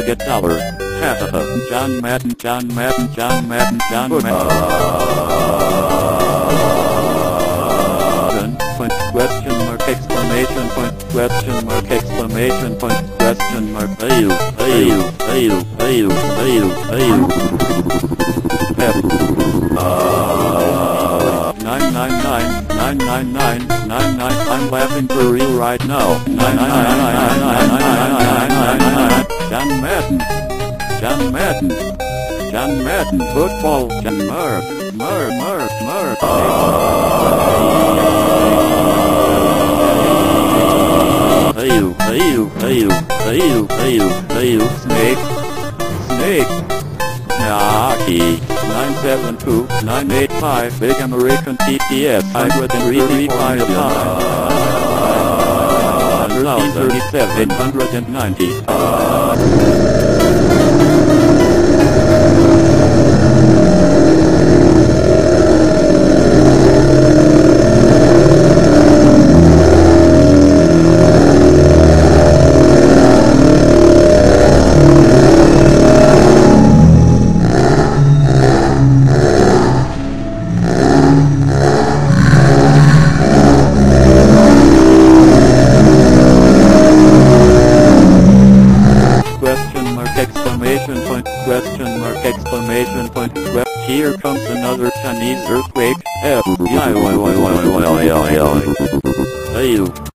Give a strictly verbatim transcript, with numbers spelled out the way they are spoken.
get dollar. Ha ha ha. John Madden, John Madden, John Madden, John Madden. Point, question mark, exclamation point, question mark, exclamation point, question mark. Ayu, ayu, ayu, ayu, ayu, ayu. Nine nine nine nine nine nine nine nine. I'm laughing for real right now. Nine nine nine nine nine nine nine nine nine. John Madden, John Madden, John Madden. Football. John Murph, Murph, Murph, Murph. Ayu, ayu, ayu, ayu, ayu, ayu. Snake, snake. Naki. nine seven two nine eight five. Big American T T S. one three five nine. thirty-seven. eight hundred ninety. Exclamation point, question mark, exclamation point. Here comes another Chinese earthquake. F. Ayu.